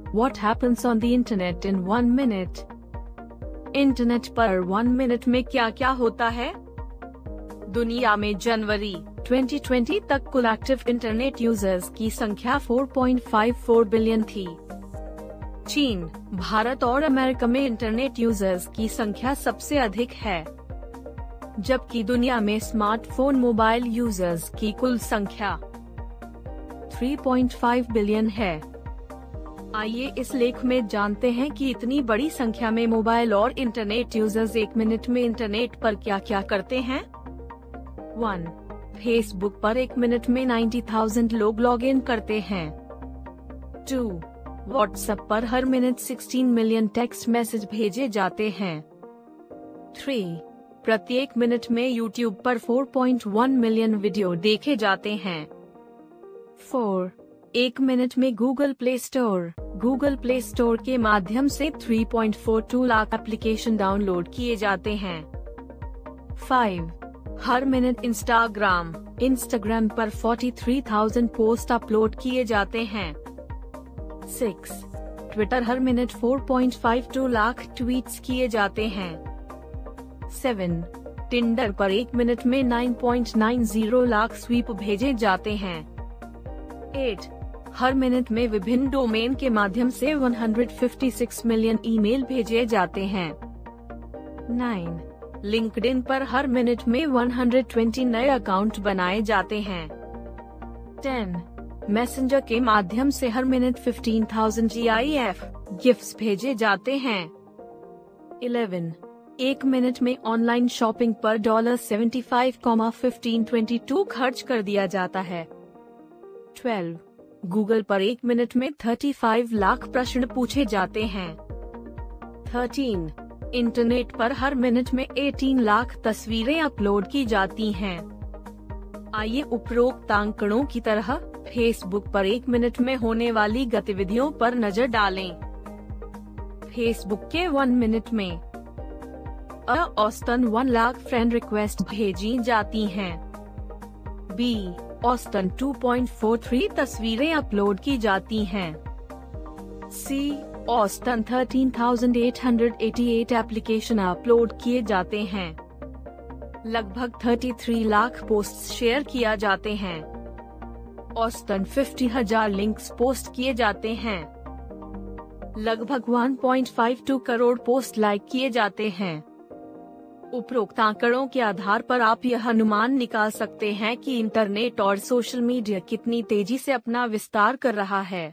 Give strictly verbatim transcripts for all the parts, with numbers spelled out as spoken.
What happens on the internet in one minute? Internet पर one minute में क्या क्या होता है? दुनिया में जनवरी दो हज़ार बीस तक कुल एक्टिव इंटरनेट यूजर्स की संख्या चार पॉइंट पाँच चार बिलियन थी। चीन, भारत और अमेरिका में इंटरनेट यूजर्स की संख्या सबसे अधिक है, जबकि दुनिया में स्मार्टफोन मोबाइल यूजर्स की कुल संख्या तीन पॉइंट पाँच बिलियन है। आइए इस लेख में जानते हैं कि इतनी बड़ी संख्या में मोबाइल और इंटरनेट यूजर्स एक मिनट में इंटरनेट पर क्या क्या करते हैं। वन फेसबुक पर एक मिनट में नब्बे हज़ार लोग लॉग इन करते हैं। टू व्हाट्सएप पर हर मिनट सोलह मिलियन टेक्स्ट मैसेज भेजे जाते हैं। थ्री प्रत्येक मिनट में यूट्यूब पर चार पॉइंट एक मिलियन वीडियो देखे जाते हैं। फोर एक मिनट में Google Play Store Google Play Store के माध्यम से तीन पॉइंट चार दो लाख एप्लीकेशन डाउनलोड किए जाते हैं। फाइव हर मिनट इंस्टाग्राम इंस्टाग्राम पर तैंतालीस हज़ार पोस्ट अपलोड किए जाते हैं। सिक्स ट्विटर हर मिनट चार पॉइंट पाँच दो लाख ट्वीट्स किए जाते हैं। सेवन टिंडर पर एक मिनट में नौ पॉइंट नौ शून्य लाख स्वीप भेजे जाते हैं। एट हर मिनट में विभिन्न डोमेन के माध्यम से एक सौ छप्पन मिलियन ईमेल भेजे जाते हैं। नाइन लिंक्डइन पर हर मिनट में एक सौ बीस नए अकाउंट बनाए जाते हैं। टेन मैसेंजर के माध्यम से हर मिनट पंद्रह हज़ार जीआईएफ गिफ्ट्स भेजे जाते हैं। इलेवन एक मिनट में ऑनलाइन शॉपिंग पर dollar seventy five comma fifteen twenty two खर्च कर दिया जाता है। ट्वेल्व गूगल पर एक मिनट में पैंतीस लाख प्रश्न पूछे जाते हैं। थर्टीन इंटरनेट पर हर मिनट में अठारह लाख तस्वीरें अपलोड की जाती हैं। आइए उपरोक्त आंकड़ों की तरह फेसबुक पर एक मिनट में होने वाली गतिविधियों पर नजर डालें। फेसबुक के वन मिनट में अ औसतन वन लाख फ्रेंड रिक्वेस्ट भेजी जाती हैं। बी औसतन दो पॉइंट चार तीन तस्वीरें अपलोड की जाती हैं। सी औसतन तेरह हज़ार आठ सौ अट्ठासी एप्लीकेशन अपलोड किए जाते हैं। लगभग तैंतीस लाख पोस्ट शेयर किया जाते हैं। औसतन पचास हज़ार लिंक्स पोस्ट किए जाते हैं। लगभग एक पॉइंट पाँच दो करोड़ पोस्ट लाइक किए जाते हैं। उपरोक्त आंकड़ों के आधार पर आप यह अनुमान निकाल सकते हैं कि इंटरनेट और सोशल मीडिया कितनी तेजी से अपना विस्तार कर रहा है।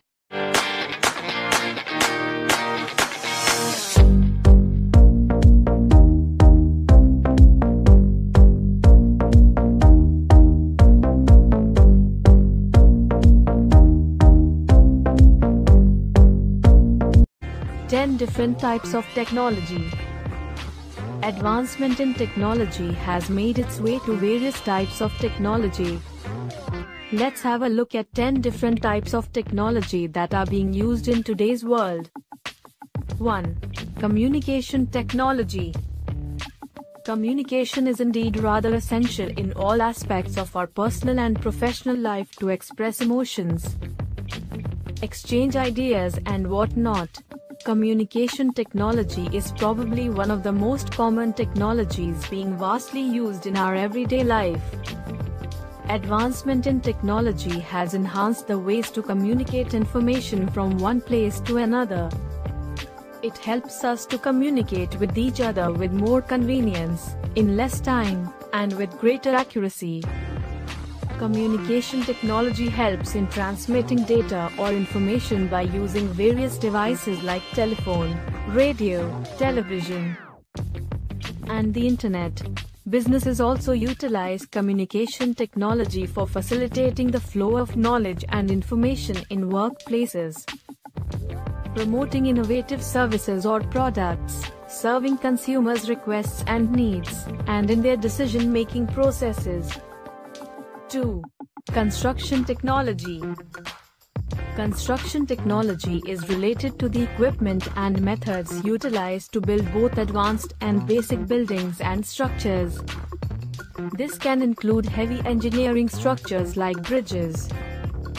ten different types of technology. Advancement in technology has made its way to various types of technology. Let's have a look at ten different types of technology that are being used in today's world. one. Communication technology. Communication is indeed rather essential in all aspects of our personal and professional life to express emotions, exchange ideas and whatnot. Communication technology is probably one of the most common technologies being vastly used in our everyday life. Advancement in technology has enhanced the ways to communicate information from one place to another. It helps us to communicate with each other with more convenience, in less time, and with greater accuracy. Communication technology helps in transmitting data or information by using various devices like telephone, radio, television, and the internet. Businesses also utilize communication technology for facilitating the flow of knowledge and information in workplaces, promoting innovative services or products, serving consumers' requests and needs, and in their decision-making processes. two. Construction technology. Construction technology is related to the equipment and methods utilized to build both advanced and basic buildings and structures. This can include heavy engineering structures like bridges,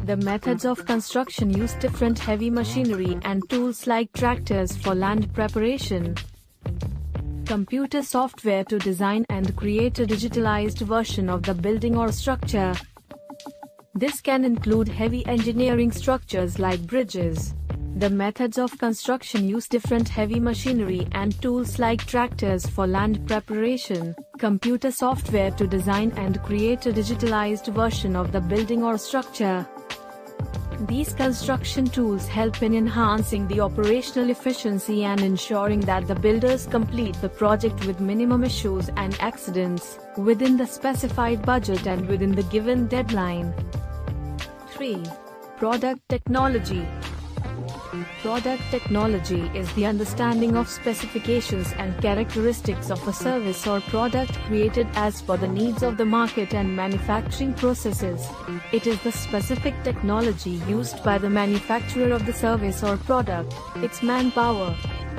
The methods of construction use different heavy machinery and tools like tractors for land preparation, computer software to design and create a digitalized version of the building or structure. This can include heavy engineering structures like bridges. The methods of construction use different heavy machinery and tools like tractors for land preparation, computer software to design and create a digitalized version of the building or structure. These construction tools help in enhancing the operational efficiency and ensuring that the builders complete the project with minimum issues and accidents, within the specified budget and within the given deadline. three. Product technology. Product technology is the understanding of specifications and characteristics of a service or product created as per the needs of the market and manufacturing processes. It is the specific technology used by the manufacturer of the service or product, its manpower,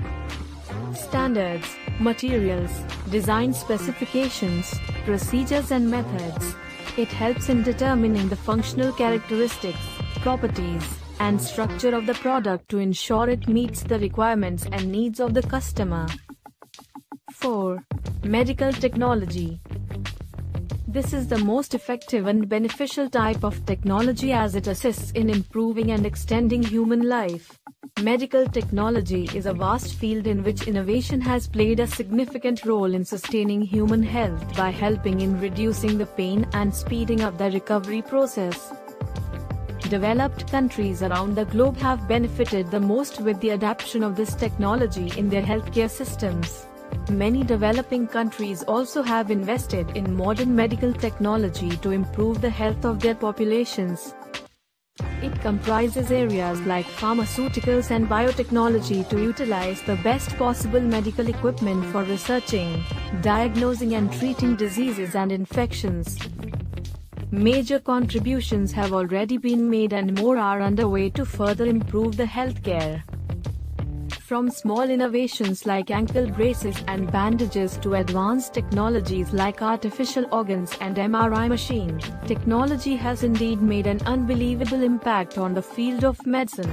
standards, materials, design specifications, procedures and methods. It helps in determining the functional characteristics, properties, and structure of the product to ensure it meets the requirements and needs of the customer. four. Medical technology. This is the most effective and beneficial type of technology as it assists in improving and extending human life. Medical technology is a vast field in which innovation has played a significant role in sustaining human health by helping in reducing the pain and speeding up the recovery process. Developed countries around the globe have benefited the most with the adoption of this technology in their healthcare systems. Many developing countries also have invested in modern medical technology to improve the health of their populations. It comprises areas like pharmaceuticals and biotechnology to utilize the best possible medical equipment for researching, diagnosing and treating diseases and infections. Major contributions have already been made and more are underway to further improve the healthcare. From small innovations like ankle braces and bandages to advanced technologies like artificial organs and M R I machine, technology has indeed made an unbelievable impact on the field of medicine.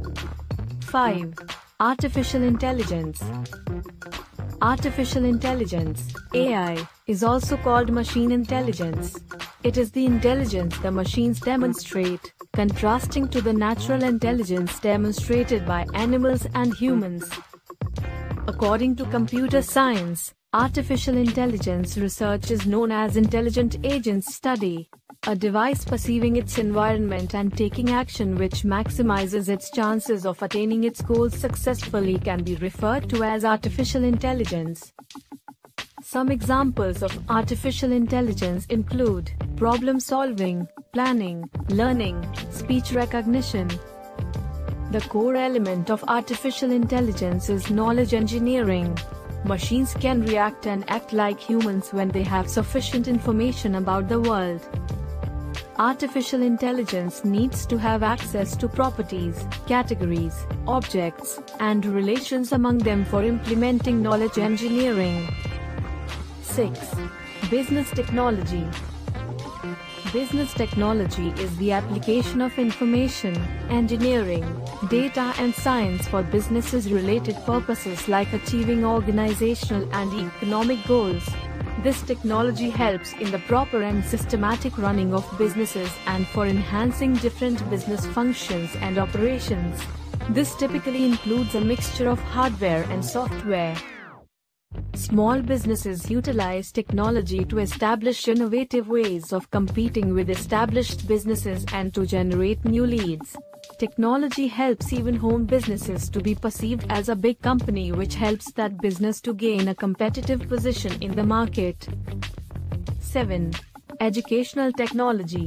five. Artificial intelligence. Artificial intelligence, A I, is also called machine intelligence. It is the intelligence the machines demonstrate, contrasting to the natural intelligence demonstrated by animals and humans. According to computer science, artificial intelligence research is known as intelligent agents study, a device perceiving its environment and taking action which maximizes its chances of attaining its goals successfully can be referred to as artificial intelligence. Some examples of artificial intelligence include problem solving, planning, learning, speech recognition. The core element of artificial intelligence is knowledge engineering. Machines can react and act like humans when they have sufficient information about the world. Artificial intelligence needs to have access to properties, categories, objects, and relations among them for implementing knowledge engineering. six. Business technology. Business technology is the application of information, engineering, data and science for businesses-related purposes like achieving organizational and economic goals. This technology helps in the proper and systematic running of businesses and for enhancing different business functions and operations. This typically includes a mixture of hardware and software. Small businesses utilize technology to establish innovative ways of competing with established businesses and to generate new leads. Technology helps even home businesses to be perceived as a big company, which helps that business to gain a competitive position in the market. seven. Educational technology.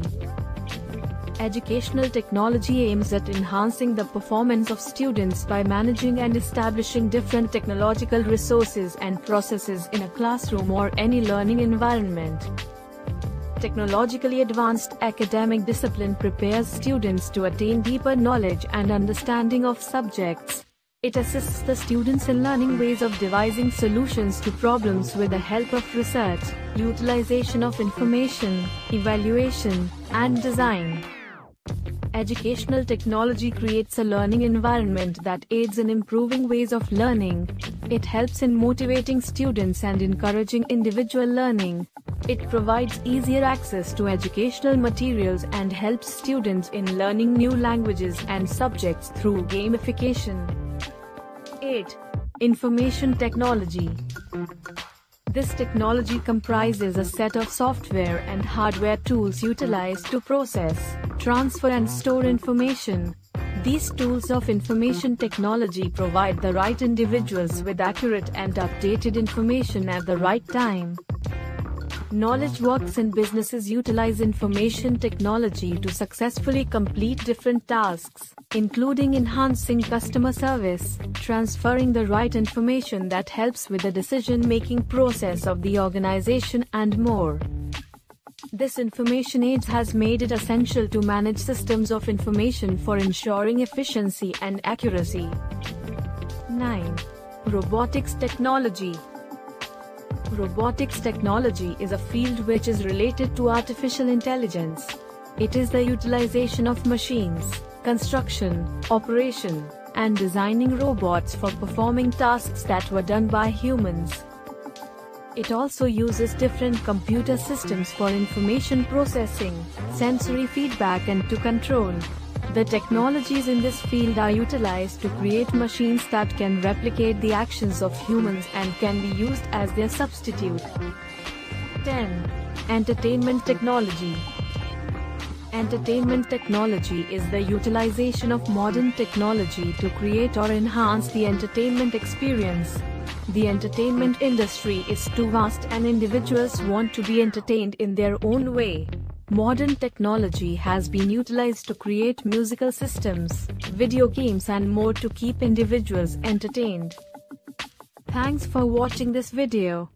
Educational technology aims at enhancing the performance of students by managing and establishing different technological resources and processes in a classroom or any learning environment. Technologically advanced academic discipline prepares students to attain deeper knowledge and understanding of subjects. It assists the students in learning ways of devising solutions to problems with the help of research, utilization of information, evaluation, and design. Educational technology creates a learning environment that aids in improving ways of learning. It helps in motivating students and encouraging individual learning. It provides easier access to educational materials and helps students in learning new languages and subjects through gamification. eight. Information technology. This technology comprises a set of software and hardware tools utilized to process, transfer and store information. These tools of information technology provide the right individuals with accurate and updated information at the right time. Knowledge works and businesses utilize information technology to successfully complete different tasks, including enhancing customer service, transferring the right information that helps with the decision-making process of the organization, and more. This information age has made it essential to manage systems of information for ensuring efficiency and accuracy. nine. Robotics technology. Robotics technology is a field which is related to artificial intelligence. It is the utilization of machines, construction, operation, and designing robots for performing tasks that were done by humans. It also uses different computer systems for information processing, sensory feedback and to control. The technologies in this field are utilized to create machines that can replicate the actions of humans and can be used as their substitute. ten. Entertainment technology. Entertainment technology is the utilization of modern technology to create or enhance the entertainment experience. The entertainment industry is too vast and individuals want to be entertained in their own way. Modern technology has been utilized to create musical systems, video games and more to keep individuals entertained. Thanks for watching this video.